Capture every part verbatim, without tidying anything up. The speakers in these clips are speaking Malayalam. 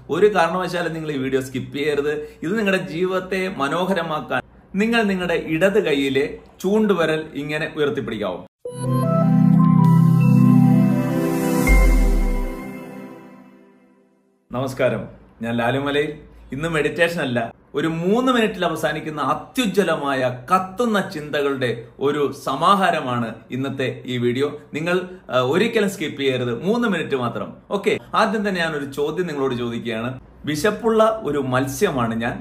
ഒരു കാരണവശാലും നിങ്ങൾ ഈ വീഡിയോ സ്കിപ്പ് ചെയ്യരുത്. ഇത് നിങ്ങളുടെ ജീവിതത്തെ മനോഹരമാക്കാൻ നിങ്ങൾ നിങ്ങളുടെ ഇടത് കൈയിലെ ചൂണ്ടുവിരൽ ഇങ്ങനെ ഉയർത്തിപ്പിടിക്കാവോ? നമസ്കാരം, ഞാൻ ലാലുമലയിൽ. ഇന്ന് മെഡിറ്റേഷൻ അല്ല, ഒരു മൂന്ന് മിനിറ്റിൽ അവസാനിക്കുന്ന അത്യുജ്വലമായ കത്തുന്ന ചിന്തകളുടെ ഒരു സമാഹാരമാണ് ഇന്നത്തെ ഈ വീഡിയോ. നിങ്ങൾ ഒരിക്കലും സ്കിപ്പ് ചെയ്യരുത്, മൂന്ന് മിനിറ്റ് മാത്രം. ഓക്കെ, ആദ്യം തന്നെ ഞാൻ ഒരു ചോദ്യം നിങ്ങളോട് ചോദിക്കുകയാണ്. വിശപ്പുള്ള ഒരു മത്സ്യമാണ് ഞാൻ,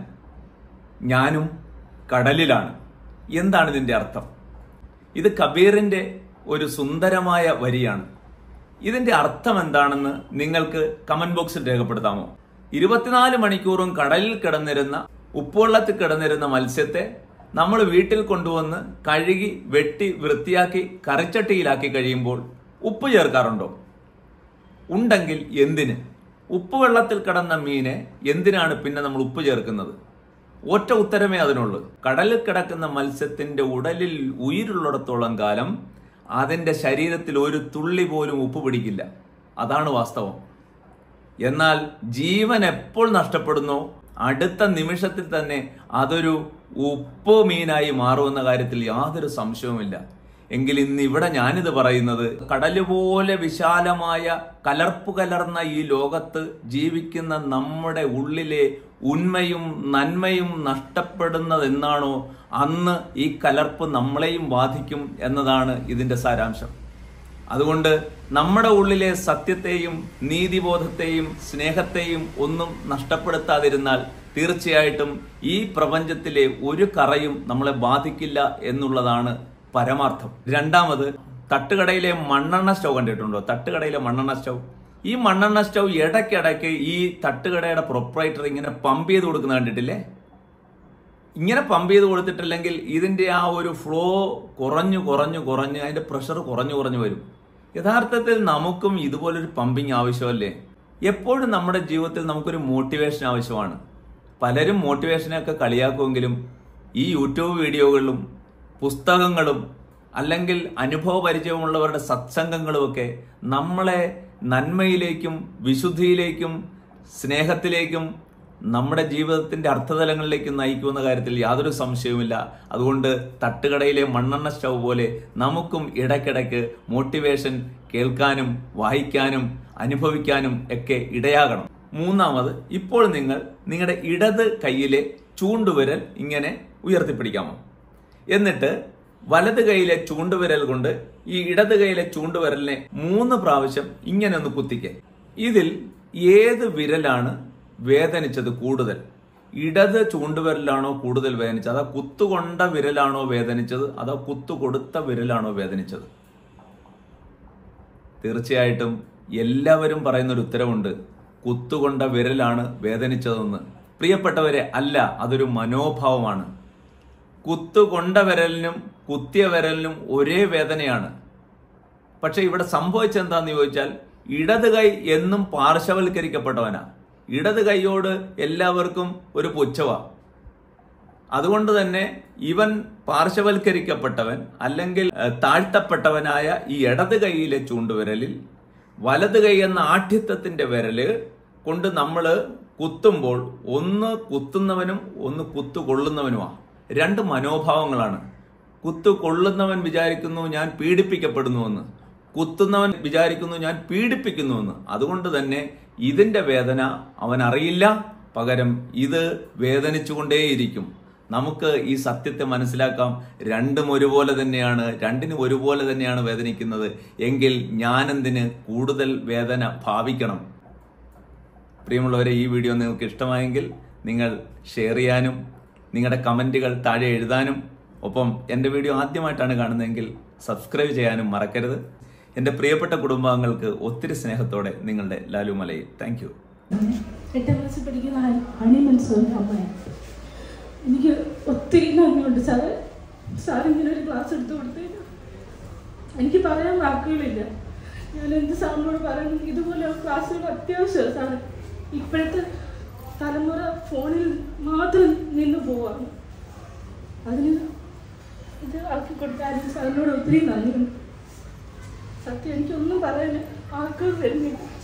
ഞാനും കടലിലാണ്. എന്താണ് ഇതിന്റെ അർത്ഥം? ഇത് കബീറിന്റെ ഒരു സുന്ദരമായ വരിയാണ്. ഇതിന്റെ അർത്ഥം എന്താണെന്ന് നിങ്ങൾക്ക് കമന്റ് ബോക്സിൽ രേഖപ്പെടുത്താമോ? ഇരുപത്തിനാല് മണിക്കൂറും കടലിൽ കിടന്നിരുന്ന, ഉപ്പുവെള്ളത്തിൽ കിടന്നിരുന്ന മത്സ്യത്തെ നമ്മൾ വീട്ടിൽ കൊണ്ടുവന്ന് കഴുകി വെട്ടി വൃത്തിയാക്കി കറിച്ചട്ടിയിലാക്കി കഴിയുമ്പോൾ ഉപ്പ് ചേർക്കാറുണ്ടോ? ഉണ്ടെങ്കിൽ എന്തിന്? ഉപ്പുവെള്ളത്തിൽ കിടന്ന മീനെ എന്തിനാണ് പിന്നെ നമ്മൾ ഉപ്പ് ചേർക്കുന്നത്? ഒറ്റ ഉത്തരമേ അതിനുള്ളൂ. കടലിൽ കിടക്കുന്ന മത്സ്യത്തിന്റെ ഉടലിൽ ഉயிருള്ളിടത്തോളം കാലം അതിന്റെ ശരീരത്തിൽ ഒരു തുള്ളി പോലും ഉപ്പ് പിടിക്കില്ല. അതാണ് വാസ്തവം. എന്നാൽ ജീവൻ എപ്പോൾ നഷ്ടപ്പെടുന്നോ അടുത്ത നിമിഷത്തിൽ തന്നെ അതൊരു ഉപ്പ് മീനായി മാറുമെന്ന കാര്യത്തിൽ യാതൊരു സംശയവുമില്ല. എങ്കിൽ ഇന്ന് ഇവിടെ ഞാനിത് പറയുന്നത്, കടല് പോലെ വിശാലമായ കലർപ്പ് കലർന്ന ഈ ലോകത്ത് ജീവിക്കുന്ന നമ്മുടെ ഉള്ളിലെ ഉന്മയും നന്മയും നഷ്ടപ്പെടുന്നത് എന്നാണോ അന്ന് ഈ കലർപ്പ് നമ്മളെയും ബാധിക്കും എന്നതാണ് ഇതിന്റെ സാരാംശം. അതുകൊണ്ട് നമ്മുടെ ഉള്ളിലെ സത്യത്തെയും നീതിബോധത്തെയും സ്നേഹത്തെയും ഒന്നും നഷ്ടപ്പെടുത്താതിരുന്നാൽ തീർച്ചയായിട്ടും ഈ പ്രപഞ്ചത്തിലെ ഒരു കറയും നമ്മളെ ബാധിക്കില്ല എന്നുള്ളതാണ് പരമാർത്ഥം. രണ്ടാമത്, തട്ടുകടയിലെ മണ്ണെണ്ണ സ്റ്റൗ കണ്ടിട്ടുണ്ടോ? തട്ടുകടയിലെ മണ്ണെണ്ണ സ്റ്റൗ. ഈ മണ്ണെണ്ണ സ്റ്റൗ ഇടയ്ക്കിടയ്ക്ക് ഈ തട്ടുകടയുടെ പ്രൊപ്പറേറ്റർ ഇങ്ങനെ പമ്പ് ചെയ്ത് കൊടുക്കുന്ന കണ്ടിട്ടില്ലേ? ഇങ്ങനെ പമ്പ് ചെയ്ത് കൊടുത്തിട്ടില്ലെങ്കിൽ ഇതിന്റെ ആ ഒരു ഫ്ലോ കുറഞ്ഞു കുറഞ്ഞു കുറഞ്ഞ് അതിന്റെ പ്രഷർ കുറഞ്ഞു കുറഞ്ഞു വരും. യഥാർത്ഥത്തിൽ നമുക്കും ഇതുപോലൊരു പമ്പിങ് ആവശ്യമല്ലേ? എപ്പോഴും നമ്മുടെ ജീവിതത്തിൽ നമുക്കൊരു മോട്ടിവേഷൻ ആവശ്യമാണ്. പലരും മോട്ടിവേഷനെയൊക്കെ കളിയാക്കുമെങ്കിലും ഈ യൂട്യൂബ് വീഡിയോകളിലും പുസ്തകങ്ങളും അല്ലെങ്കിൽ അനുഭവ പരിചയമുള്ളവരുടെ സത്സംഗങ്ങളുമൊക്കെ നമ്മളെ നന്മയിലേക്കും വിശുദ്ധിയിലേക്കും സ്നേഹത്തിലേക്കും നമ്മുടെ ജീവിതത്തിന്റെ അർത്ഥതലങ്ങളിലേക്ക് നയിക്കുന്ന കാര്യത്തിൽ യാതൊരു സംശയവുമില്ല. അതുകൊണ്ട് തട്ടുകടയിലെ മണ്ണെണ്ണ സ്റ്റൗ പോലെ നമുക്കും ഇടയ്ക്കിടയ്ക്ക് മോട്ടിവേഷൻ കേൾക്കാനും വായിക്കാനും അനുഭവിക്കാനും ഒക്കെ ഇടയാകണം. മൂന്നാമത്, ഇപ്പോൾ നിങ്ങൾ നിങ്ങളുടെ ഇടത് കൈയിലെ ചൂണ്ടുവിരൽ ഇങ്ങനെ ഉയർത്തിപ്പിടിക്കാമോ? എന്നിട്ട് വലത് കൈയിലെ ചൂണ്ടുവിരൽ കൊണ്ട് ഈ ഇടത് കൈയിലെ ചൂണ്ടുവിരലിനെ മൂന്ന് പ്രാവശ്യം ഇങ്ങനെ ഒന്ന് കുത്തിക്കേ. ഇതിൽ ഏത് വിരലാണ് വേദനിച്ചത് കൂടുതൽ? ഇടത് ചൂണ്ടുവിരലാണോ കൂടുതൽ വേദനിച്ചത്? അതോ കുത്തുകൊണ്ട വിരലാണോ വേദനിച്ചത്? അതോ കുത്തു കൊടുത്ത വിരലാണോ വേദനിച്ചത്? തീർച്ചയായിട്ടും എല്ലാവരും പറയുന്ന ഒരു ഉത്തരവുണ്ട്, കുത്തുകൊണ്ട വിരലാണ് വേദനിച്ചതെന്ന്. പ്രിയപ്പെട്ടവരെ, അല്ല, അതൊരു മനോഭാവമാണ്. കുത്തുകൊണ്ട വിരലിനും കുത്തിയ വിരലിനും ഒരേ വേദനയാണ്. പക്ഷെ ഇവിടെ സംഭവിച്ചെന്താന്ന് ചോദിച്ചാൽ, ഇടത് കൈ എന്നും പാർശ്വവൽക്കരിക്കപ്പെട്ടവനാ. ഇടത് കൈയോട് എല്ലാവർക്കും ഒരു പുച്ഛവാ. അതുകൊണ്ട് തന്നെ ഇവൻ പാർശ്വവൽക്കരിക്കപ്പെട്ടവൻ അല്ലെങ്കിൽ താഴ്ത്തപ്പെട്ടവനായ ഈ ഇടത് കൈയിലെ ചൂണ്ടുവിരലിൽ വലത് കൈ എന്ന ആഠ്യത്വത്തിന്റെ വിരല് കൊണ്ട് നമ്മൾ കുത്തുമ്പോൾ ഒന്ന് കുത്തുന്നവനും ഒന്ന് കുത്തുകൊള്ളുന്നവനുമാണ്. രണ്ട് മനോഭാവങ്ങളാണ്. കുത്തു കൊള്ളുന്നവൻ വിചാരിക്കുന്നു ഞാൻ പീഡിപ്പിക്കപ്പെടുന്നുവെന്ന്, കുത്തുന്നവൻ വിചാരിക്കുന്നു ഞാൻ പീഡിപ്പിക്കുന്നുവെന്ന്. അതുകൊണ്ട് തന്നെ ഇതിന്റെ വേദന അവൻ അറിയില്ല, പകരം ഇത് വേദനിച്ചുകൊണ്ടേയിരിക്കും. നമുക്ക് ഈ സത്യത്തെ മനസ്സിലാക്കാം. രണ്ടും ഒരുപോലെ തന്നെയാണ്, രണ്ടിനും ഒരുപോലെ തന്നെയാണ് വേദനിക്കുന്നത്. എങ്കിൽ ഞാനെന്തിന് കൂടുതൽ വേദന ഭാവിക്കണം? പ്രിയമുള്ളവരെ, ഈ വീഡിയോ നിങ്ങൾക്ക് ഇഷ്ടമായെങ്കിൽ നിങ്ങൾ ഷെയർ ചെയ്യാനും നിങ്ങളുടെ കമന്റുകൾ താഴെ എഴുതാനും, ഒപ്പം എൻ്റെ വീഡിയോ ആദ്യമായിട്ടാണ് കാണുന്നതെങ്കിൽ സബ്സ്ക്രൈബ് ചെയ്യാനും മറക്കരുത്. എൻ്റെ പ്രിയപ്പെട്ട കുടുംബാംഗങ്ങൾക്ക് ഒത്തിരി സ്നേഹത്തോടെ നിങ്ങളുടെ ലാലു മലയിൽ. Thank you. എട്ടാം ക്ലാസ്സിൽ പഠിക്കുന്ന അണിമൻസോറിൻ്റെ അമ്മയാണ്. എനിക്ക് ഒത്തിരി നന്ദിയുണ്ട് സാറ്. സാർ ഇങ്ങനെ ഒരു ക്ലാസ് എടുത്തു കൊടുത്തതിന് എനിക്ക് പറയാൻ വാക്കുകളില്ല. ഞാൻ എന്ത് സാറിനോട് പറയുന്നു? ഇതുപോലെ ക്ലാസ്സുകൾ അത്യാവശ്യമാണ് സാറ്. ഇപ്പോഴത്തെ തലമുറ ഫോണിൽ മാത്രം നിന്ന് പോവാണ്. അതിന് ഇത് ആക്കി കൊടുക്കാനും സാറിനോട് ഒത്തിരി നന്ദിയുണ്ട്. സത്യം എനിക്കൊന്നും പറയാൻ ആക്കുകൾ വരുന്നില്ല.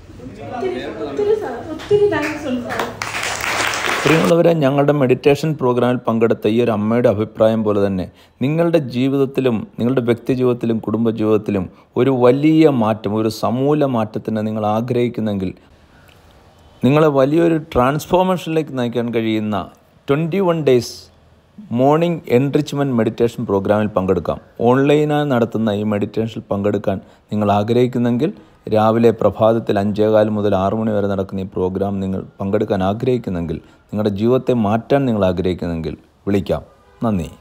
ഒത്തിരി ഒത്തിരി സാർ ഒത്തിരി താങ്ക്സ് ഉണ്ട് സാർ. പ്രിയമുള്ളവരെ, ഞങ്ങളുടെ മെഡിറ്റേഷൻ പ്രോഗ്രാമിൽ പങ്കെടുത്ത ഈ ഒരു അമ്മയുടെ അഭിപ്രായം പോലെ തന്നെ നിങ്ങളുടെ ജീവിതത്തിലും നിങ്ങളുടെ വ്യക്തി ജീവിതത്തിലും കുടുംബജീവിതത്തിലും ഒരു വലിയ മാറ്റം, ഒരു സമൂല മാറ്റത്തിന് നിങ്ങൾ ആഗ്രഹിക്കുന്നെങ്കിൽ, നിങ്ങളെ വലിയൊരു ട്രാൻസ്ഫോർമേഷനിലേക്ക് നയിക്കാൻ കഴിയുന്ന twenty one days morning enrichment meditation പ്രോഗ്രാമിൽ പങ്കെടുക്കാം. ഓൺലൈനായി നടത്തുന്ന ഈ മെഡിറ്റേഷനിൽ പങ്കെടുക്കാൻ നിങ്ങൾ ആഗ്രഹിക്കുന്നെങ്കിൽ, രാവിലെ പ്രഭാതത്തിൽ അഞ്ചേകാല് മുതൽ ആറു മണി വരെ നടക്കുന്ന ഈ പ്രോഗ്രാം നിങ്ങൾ പങ്കെടുക്കാൻ ആഗ്രഹിക്കുന്നെങ്കിൽ, നിങ്ങളുടെ ജീവിതത്തെ മാറ്റാൻ നിങ്ങൾ ആഗ്രഹിക്കുന്നെങ്കിൽ വിളിക്കാം. നന്ദി.